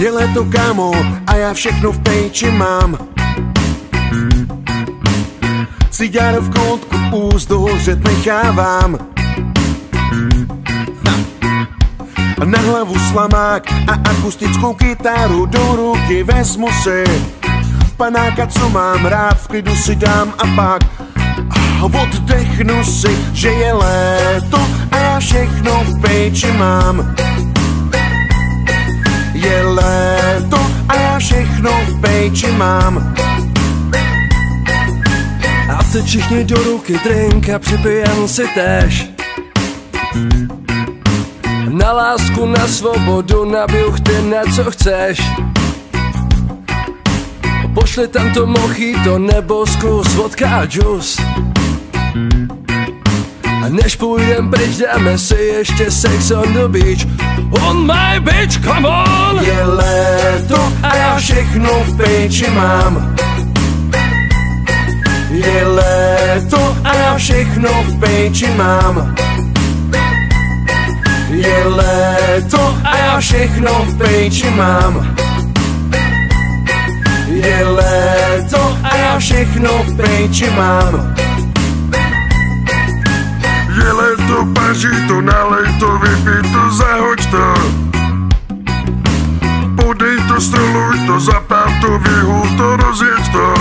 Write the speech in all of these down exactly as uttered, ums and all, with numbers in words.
Je léto, kámo, a já všechno v péči mám. Cigáro v koutku úst dohořet nechávám. A na hlavu slamák a akustickou kytaru do ruky vezmu si. Panáka, co mám rád, v klidu si dám a pak oddechnu si, že je léto a já všechno v péči mám. Je léto a já všechno v péči mám. A teď všichni do ruky drink a připijem si též. Na lásku, na svobodu, na bjuchty, na co chceš. Pošli tam to mojito nebo zkus vodka a džus. A než půjdem pryč, dáme si ještě sex on the beach. On my beach, come on! Je léto a já všechno v péči mám. Je léto a já všechno v péči mám. Je léto a já všechno v péči mám. Je léto a já všechno v péči mám. Je léto, paří to, nalej to, vypij to, zahoď to. Podej to, stroluj to, zapál to, vyhul to, rozjeď to.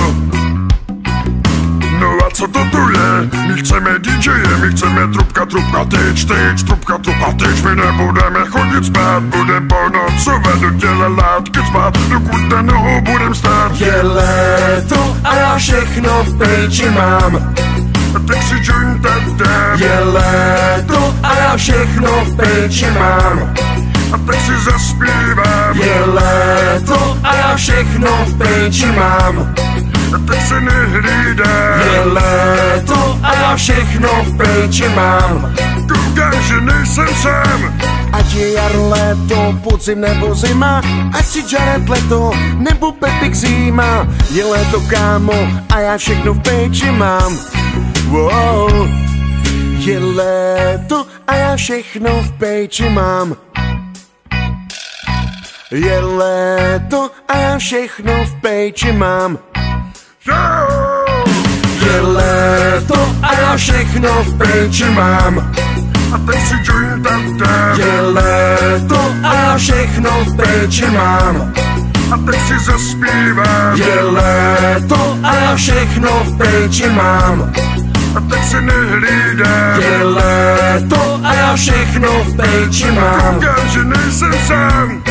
No a co to tu je? My chceme dý džeje, my chceme trubka, trubka, tyč, tyč, trubka, trubka, tyč. My nebudeme chodit spát, budem ponocovat, do těla látky spát, dokud na nohou budem stát. Je léto a já všechno v péči mám. A tak si joint a dám. Je léto a já všechno v péči mám. A tak si zaspívám. Je léto a já všechno v péči mám. A tak se nehlídám. Je léto a já všechno v péči mám. Koukám, že nejsem sám. Ať je jaro, léto, podzim nebo zima, ať si Jared Leto nebo Pepik zima. Je léto, kámo, a já všechno v péči mám. Wow. Je léto a já všechno v péči mám. Je léto a já všechno v péči mám. Je léto a já všechno v péči mám. A tak si joint a dám. Je léto a já všechno v péči mám. A tak si zaspívám. Je léto a já všechno v péči mám. A tak se nehlídám. Je léto a já všechno v péči mám. Koukám, že nejsem sám.